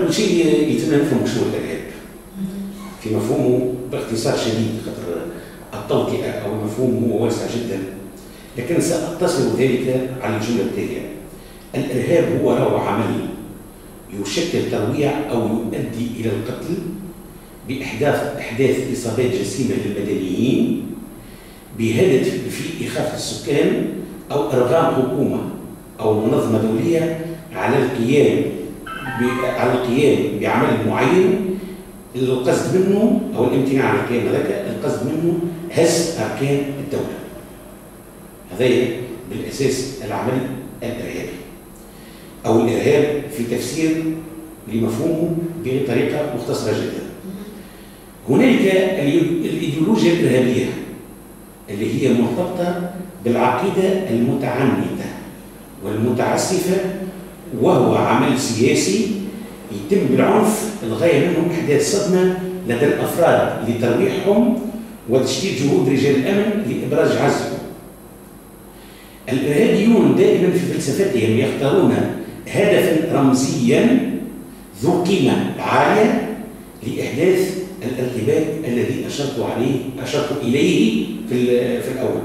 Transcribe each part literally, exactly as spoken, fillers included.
قبل شيء يتم نفهم شنو الارهاب في مفهومه باختصار شديد، خاطر التوطئه او المفهوم هو واسع جدا، لكن ساقتصر ذلك على الجمله التاليه: الارهاب هو نوع عمل يشكل ترويع او يؤدي الى القتل باحداث احداث اصابات جسيمه للمدنيين بهدف في اخافه السكان او ارغام حكومه او منظمه دوليه على القيام على القيام بعمل معين، القصد منه او الامتناع عن القيام هذاك القصد منه هز اركان الدوله. هذا بالاساس العمل الارهابي او الارهاب في تفسير لمفهومه بطريقه مختصره جدا. هنالك الايديولوجيا الارهابيه اللي هي مرتبطه بالعقيده المتعنته والمتعسفه، وهو عمل سياسي يتم بالعنف الغايه منه احداث صدمه لدى الافراد لترويحهم وتشتيت جهود رجال الامن لابراز عزمهم. الارهابيون دائما في فلسفتهم يختارون هدفا رمزيا ذو قيمه عاليه لاحداث الارتباك الذي اشرت عليه اشرت اليه في في الاول.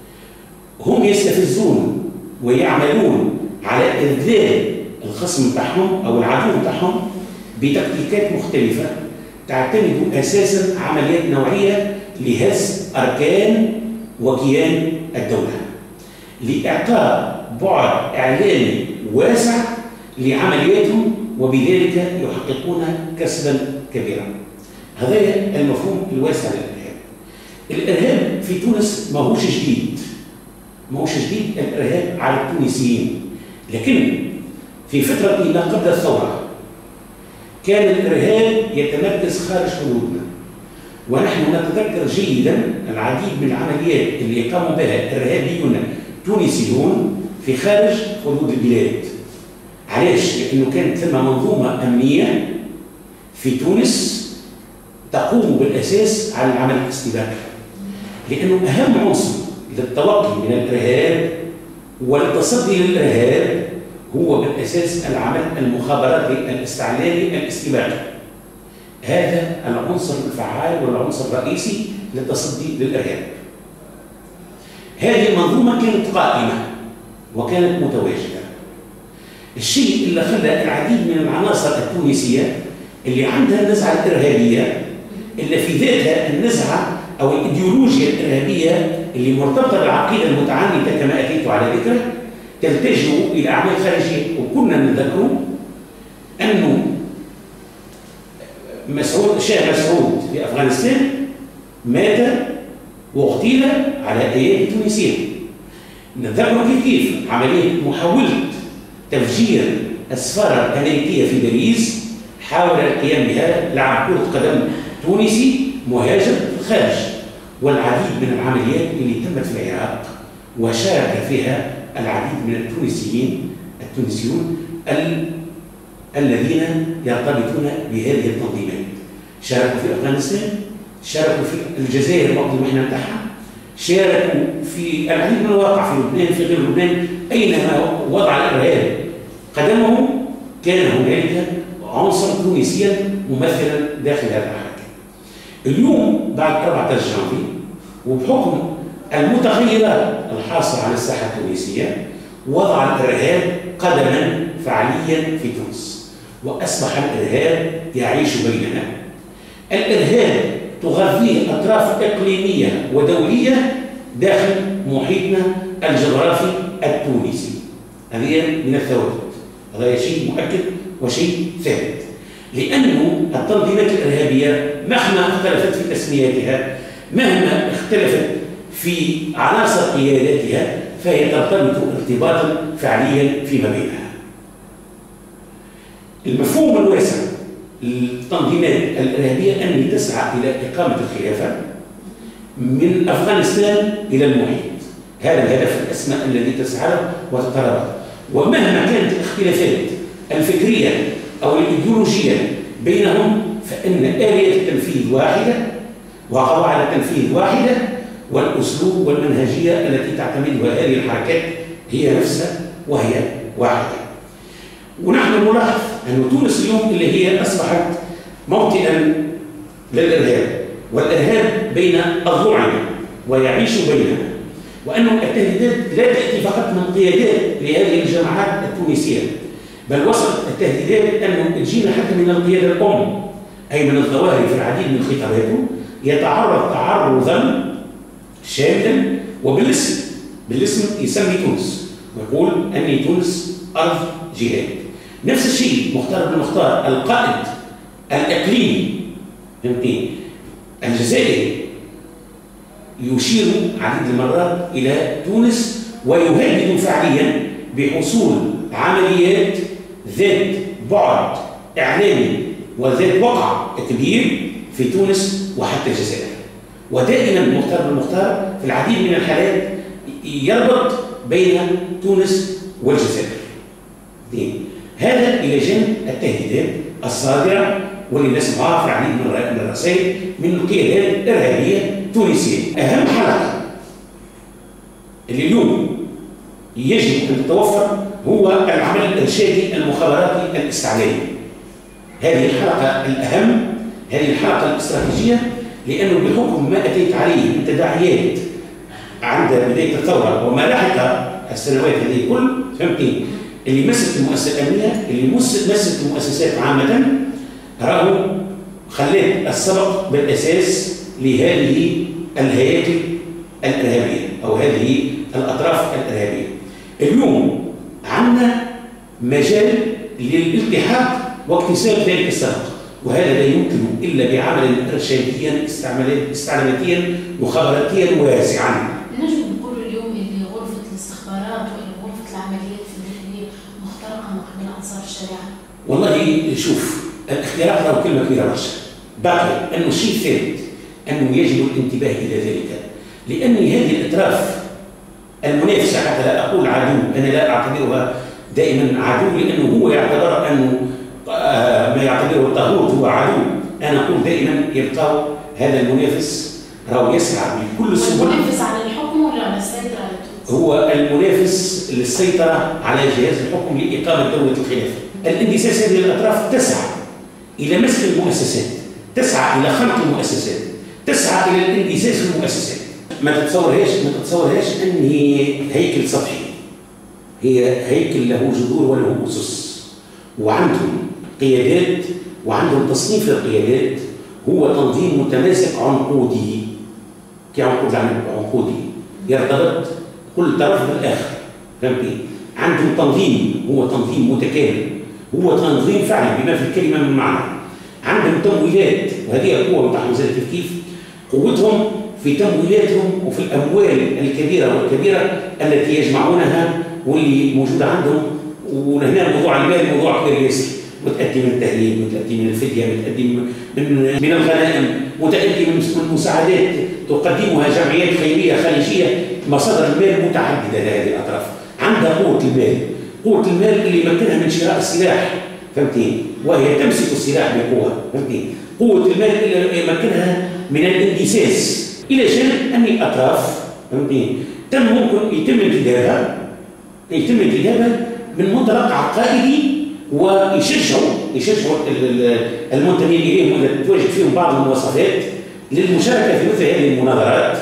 هم يستفزون ويعملون على اذلال الخصم بتاعهم او العدو بتاعهم بتكتيكات مختلفه تعتمد اساسا عمليات نوعيه لهز اركان وكيان الدوله، لاعطاء بعد اعلامي واسع لعملياتهم، وبذلك يحققون كسبا كبيرا. هذا المفهوم الواسع للارهاب. الارهاب في تونس ماهوش جديد، ماهوش جديد الارهاب على التونسيين، لكن في فترة ما قبل الثورة كان الارهاب يتمركز خارج حدودنا، ونحن نتذكر جيدا العديد من العمليات اللي قاموا بها ارهابيون تونسيون في خارج حدود البلاد. علاش؟ لانه كانت ثم منظومه امنيه في تونس تقوم بالاساس على العمل الاستباقي، لانه اهم عنصر للتوقي من الارهاب والتصدي للارهاب هو بالاساس العمل المخابراتي الاستعلامي الاستباقي. هذا العنصر الفعال والعنصر الرئيسي للتصدي للارهاب. هذه المنظومه كانت قائمه وكانت متواجده. الشيء اللي خلى العديد من العناصر التونسيه اللي عندها النزعه الارهابيه، اللي في ذاتها النزعه او الايديولوجيا الارهابيه اللي مرتبطه بالعقيده المتعنته كما اتيت على ذكره، تلتجئ الى اعمال خارجيه. وكنا نذكر انه مسعود شاه مسعود في افغانستان مات واغتيل على ايادي تونسيه. نذكر كيف كيف عمليه محاوله تفجير السفاره الامريكيه في باريس، حاول القيام بها لاعب كره قدم تونسي مهاجر في الخارج، والعديد من العمليات اللي تمت في العراق وشارك فيها العديد من التونسيين التونسيون ال... الذين يرتبطون بهذه التنظيمات. شاركوا في افغانستان، شاركوا في الجزائر وقت المحنه بتاعها، شاركوا في العديد من المواقع في لبنان في غير لبنان. اينما وضع الارهاب قدمه كان هنالك عنصر تونسيا ممثلا داخل هذا الحركه. اليوم بعد أربعة عشر جانفي وبحكم المتغيرات الحاصله على الساحه التونسيه، وضع الارهاب قدما فعليا في تونس، واصبح الارهاب يعيش بيننا. الارهاب تغذيه اطراف اقليميه ودوليه داخل محيطنا الجغرافي التونسي. هذه من الثوابت، هذا شيء مؤكد وشيء ثابت، لأنه التنظيمات الإرهابية مهما اختلفت في تسمياتها، مهما اختلفت في عناصر قياداتها، فهي ترتبط ارتباطا فعليا فيما بينها. المفهوم الواسع للتنظيمات الإرهابية أن تسعى إلى إقامة الخلافة من أفغانستان إلى المحيط. هذا الهدف الأسمى الذي تسعى له وتترابط. ومهما كانت الاختلافات الفكرية أو الإيديولوجية بينهم، فإن آلية التنفيذ واحدة وقواعد التنفيذ واحدة، والأسلوب والمنهجية التي تعتمدها هذه الحركات هي نفسها وهي واحدة. ونحن نلاحظ أن تونس اليوم اللي هي أصبحت موطئا للإرهاب، والإرهاب بين أضلعنا ويعيش بيننا، وأن التهديدات لا تأتي فقط من قيادات لهذه الجماعات التونسية، بل وصلت التهديدات أنه تجينا حتى من القيادة الأم، أي من الظواهر في العديد من خطاباته يتعرض تعرضا شاملا وبالاسم بالاسم يسمي تونس ويقول أني تونس أرض جهاد. نفس الشيء مختار بن مختار القائد الإقليمي فهمتني الجزائري يشير عديد المرات إلى تونس ويهدد فعليا بحصول عمليات ذات بعد إعلامي وذات وقع كبير في تونس وحتى الجزائر. ودائما مختار بن مختار في العديد من الحالات يربط بين تونس والجزائر. هذا إلى جانب التهديدات الصادرة واللي نسمعها في العديد من الرسائل من القيادات الإرهابية التونسية. أهم حلقة اللي اليوم يجب أن تتوفر هو العمل الإرشادي المخابراتي الاستعلامي. هذه الحلقة الأهم، هذه الحلقة الاستراتيجية، لأنه بحكم ما أتيت عليه من تداعيات عند بداية الثورة وما لحق السنوات هذه كل فهمتني اللي مست المؤسسات الأمنية، اللي مست المؤسسات عامة، راهو خلات السبق بالأساس لهذه الهياكل الإرهابية أو هذه الأطراف الإرهابية. اليوم عندنا مجال للالتحاق واكتساب ذلك السبق، وهذا لا يمكن إلا بعمل إرشاديا استعلاماتيا مخابراتيا واسعا. نجم نقول اليوم اللي غرفة الاستخبارات ولا غرفة العمليات في الداخلية مخترقة من قبل أنصار الشريعة؟ والله شوف، الاختراق له كلمة كبيرة برشا. باقي أنه الشيء الثالث أنه يجب الانتباه إلى ذلك، لأن هذه الأطراف المنافسة حتى لا أقول عدو، أنا لا أعتبرها دائما عدو لأنه هو يعتبر أنه ما يعتبره الطاغوت هو عدو. أنا أقول دائما يبقى هذا المنافس راهو يسعى بكل السبل. المنافس على الحكم ولا على السيطرة على تونس؟ هو المنافس للسيطرة على جهاز الحكم لإقامة دولة الخلافة. الاندساس هذه الأطراف تسعى إلى مسك المؤسسات، تسعى إلى خنق المؤسسات، تسعى إلى الانبساس في المؤسسات. ما تتصورهاش ما تتصورهاش أن هي هيكل سطحي، هي هيكل له جذور وله أسس، وعندهم قيادات وعندهم تصنيف القيادات هو تنظيم متماسك عنقودي. كعنقود عنقودي يرتبط كل طرف بالآخر، فهمتني؟ عندهم تنظيم هو تنظيم متكامل، هو تنظيم فعلي بما في الكلمة من معنى. عندهم تمويلات، وهذه القوة بتاع وزارة التكييف، قوتهم في تمويلاتهم وفي الأموال الكبيرة والكبيرة التي يجمعونها واللي موجودة عندهم. وهنا موضوع المال موضوع كبير ياسر، متأتي من التهليل، متأتي من الفدية، متأتي من من الغنائم، متأتي من المساعدات تقدمها جمعيات خيرية خارجية. مصادر المال متعددة لهذه الأطراف. عندها قوة المال، قوة المال اللي يمكنها من شراء السلاح، فهمتني؟ وهي تمسك السلاح بقوة، فهمتني؟ قوة المال اللي يمكنها من الاندساس إلى جانب أن الأطراف، فهمتني؟ تم ممكن يتم انتدابها يتم انتدابها من منطلق عقائدي، ويشجعوا يشجعوا المنتمين إليهم واللي تتواجد فيهم بعض المواصفات للمشاركة في مثل هذه المناظرات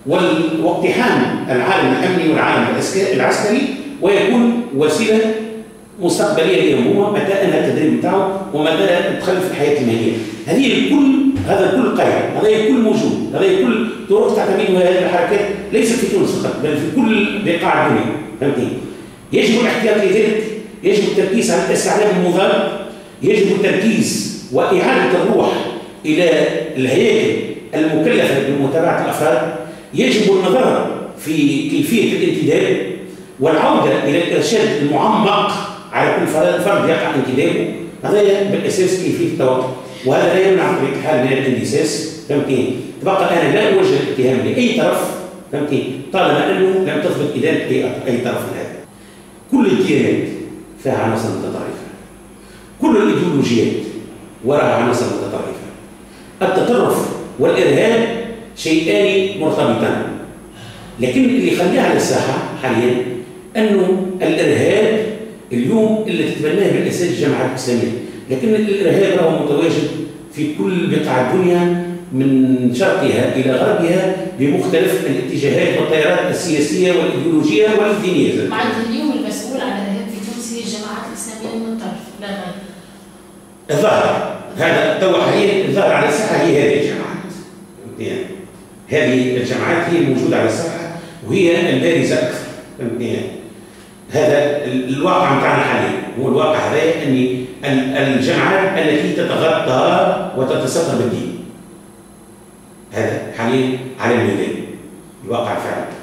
واقتحام العالم الأمني والعالم العسكري، ويكون وسيلة مستقبلية لهم هو متى انهى التدريب بتاعه ومتى تدخل في الحياة المهنية. هذه الكل هذا الكل قائم، هذا الكل موجود، هذا الكل طرق تعتمد هذه الحركات ليست في تونس فقط بل في كل بقاع الدنيا، فهمتني؟ يجب الاحتياط لذلك، يجب التركيز على الاستعلام المضاد، يجب التركيز وإعادة الروح إلى الهياكل المكلفة بمتابعة الأفراد، يجب النظر في كيفية الانتداب والعودة إلى الإرشاد المعمق على كل فرد يقع انتدابه. هذا بالأساس كيفية التوقف، وهذا لا يمنع بطبيعة الحال من الانبساس، فهمتني؟ تبقى أنا لا أوجه الاتهام لأي طرف، فهمتني؟ طالما أنه لم تثبت إدانة أي طرف من هذا. كل الديانات فيها عناصر متطرفة، كل الإيديولوجيات وراها عناصر متطرفة. التطرف والإرهاب شيئان مرتبطان، لكن اللي يخليها على الساحة حاليا أنه الإرهاب اليوم اللي تتبناه بالاساس الجماعات الاسلاميه، لكن الارهاب راهو متواجد في كل بقاع الدنيا من شرقها الى غربها بمختلف الاتجاهات والتيارات السياسيه والايديولوجيه والدينيه. معناتها اليوم المسؤول على الارهاب في تونس هي الجماعات الاسلاميه من الطرف لا غير. الظاهر هذا توا حاليا الظاهر على الساحه هي هذه الجماعات. يعني هذه الجماعات هي الموجوده على الساحه وهي البارزه اكثر. فهمتني؟ هذا الواقع نتاعنا حاليا، هو الواقع هذا ان الجماعات التي تتغطى وتتصدر بالدين. هذا حاليا على الميدان الواقع فعلا.